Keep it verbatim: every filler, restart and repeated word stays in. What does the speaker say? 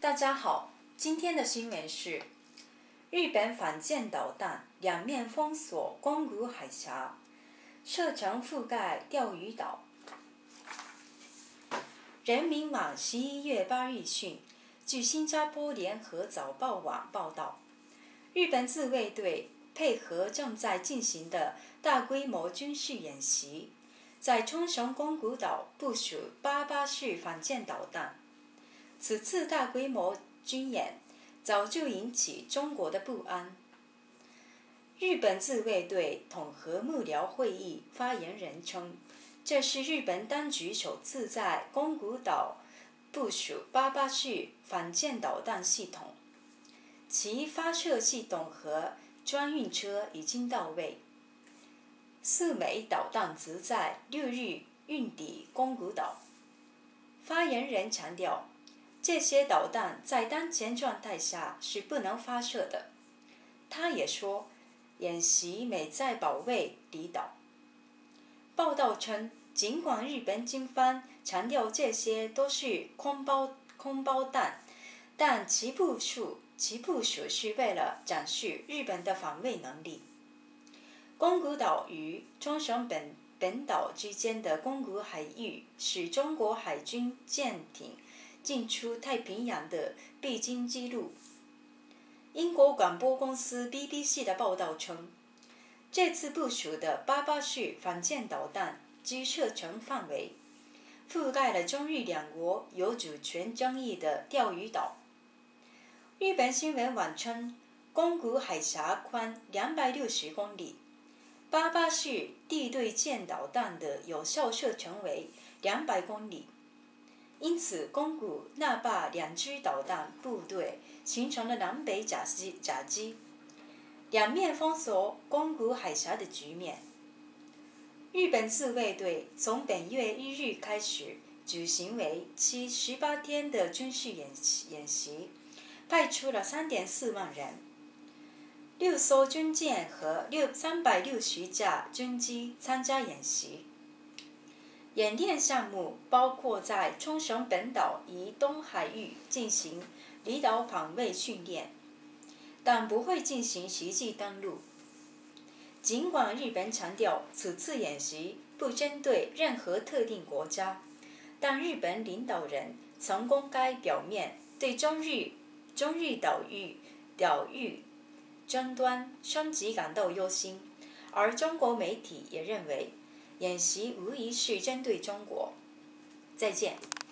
大家好，今天的新闻是：日本反舰导弹两面封锁宫古海峡，射程覆盖钓鱼岛。人民网十一月八日讯，据新加坡联合早报网报道，日本自卫队配合正在进行的大规模军事演习，在冲绳宫古岛部署八八式反舰导弹。此次大规模军演早就引起中国的不安。日本自卫队统合幕僚会议发言人称，这是日本当局首次在宫古岛部署八八式反舰导弹系统，其发射系统和装运车已经到位。四枚导弹则在六日运抵宫古岛。发言人强调，这些导弹在当前状态下是不能发射的。他也说，演习美在保卫离岛。报道称，尽管日本军方强调这些都是空包空包弹，但其部署其部署是为了展示日本的防卫能力。宫古岛与冲绳本本岛之间的宫古海域是中国海军舰艇进出太平洋的必经之路。英国广播公司 B B C 的报道称，这次部署的八八式反舰导弹之射程范围覆盖了中日两国有主权争议的钓鱼岛。日本新闻网称，宫古海峡宽两百六十公里，八八式地对舰导弹的有效射程为两百公里。因此，宫古、那霸两支导弹部队形成了南北夹击，夹击两面封锁宫古海峡的局面。日本自卫队从本月一日开始举行为期十八天的军事演习，演习派出了三点四万人，六艘军舰和六三百六十架军机参加演习。演练项目包括在冲绳本岛以东海域进行离岛防卫训练，但不会进行实际登陆。尽管日本强调此次演习不针对任何特定国家，但日本领导人曾公开表面对中日中日岛屿岛屿争端升级感到忧心，而中国媒体也认为演习无疑是针对中国。再见。